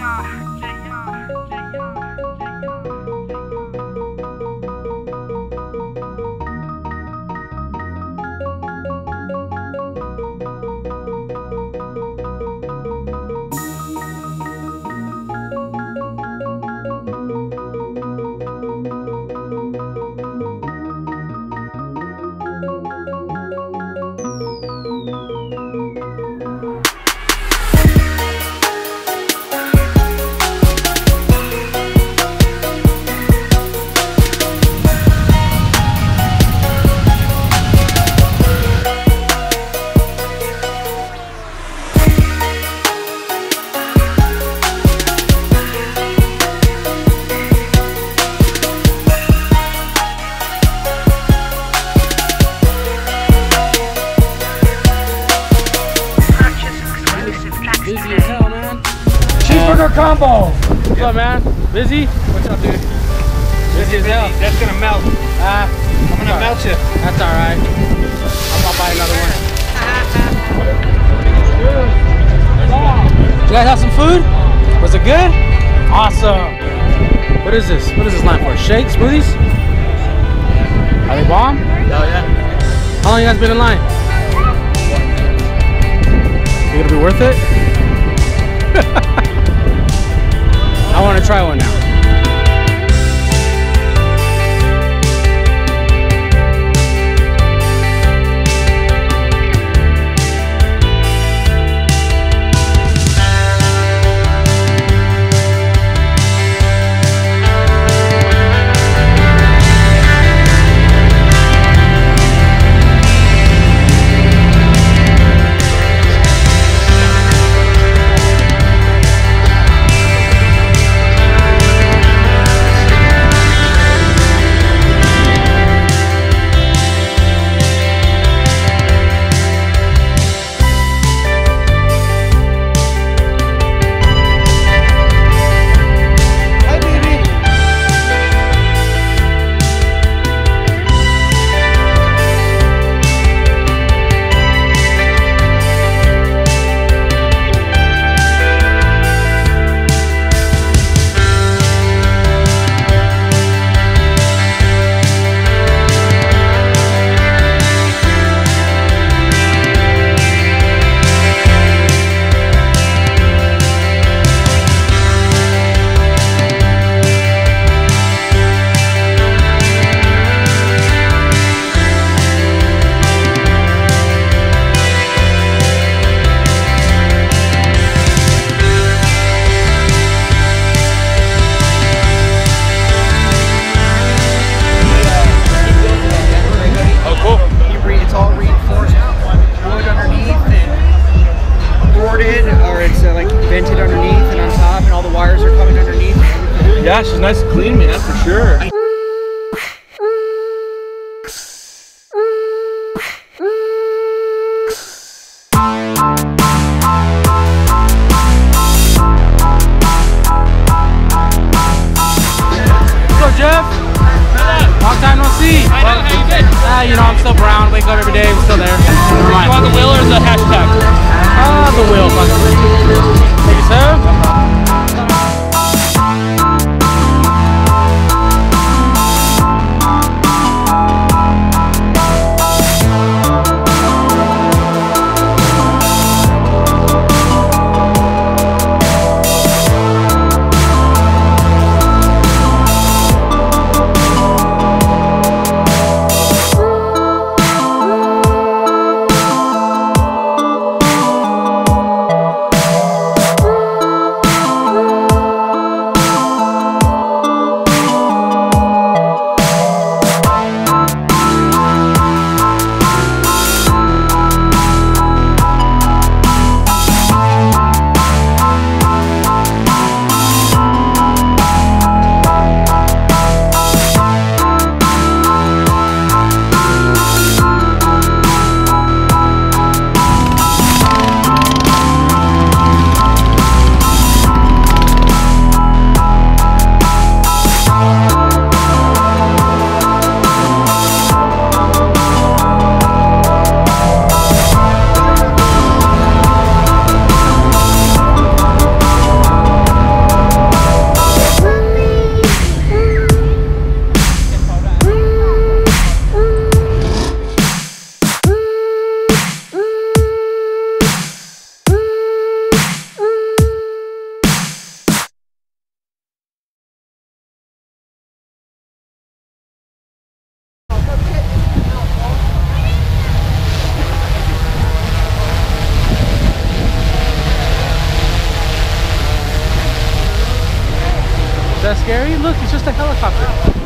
Busy as hell, man. Cheeseburger combo. What's up, man? Busy? What's up, dude? Busy as hell. That's gonna melt. I'm gonna melt you. That's all right. I'll buy another one. You guys have some food? Was it good? Awesome. What is this? What is this line for? Shakes? Smoothies? Are they bomb? Oh yeah. How long you guys been in line? Think it'll be worth it? I want to try one now. Vented underneath and on top, and all the wires are coming underneath. Yeah, she's nice and clean, man, for sure. What's up, Jeff? Long time no see. I know, how you been? You know, I'm still brown. Wake up every day. I'm still there. Never mind. You want the wheel or the hashtag? The wheel. Fuck it. Take a sip. that scary? Look, it's just a helicopter.